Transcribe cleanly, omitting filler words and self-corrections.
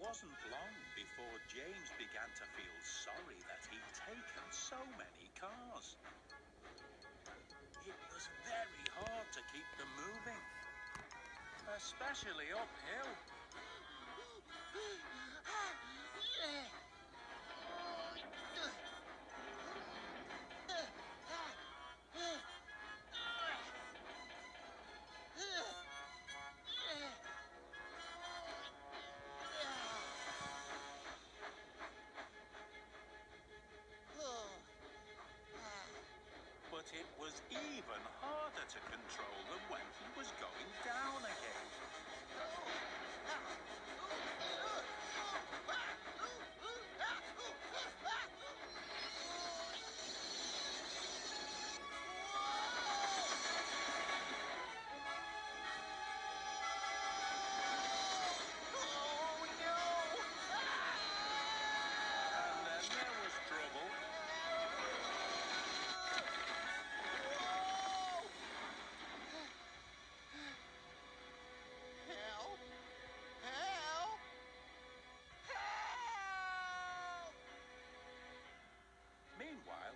wasn't long before James began to feel sorry that he'd taken so many cars. It was very hard to keep them moving, especially uphill. But it was even harder to control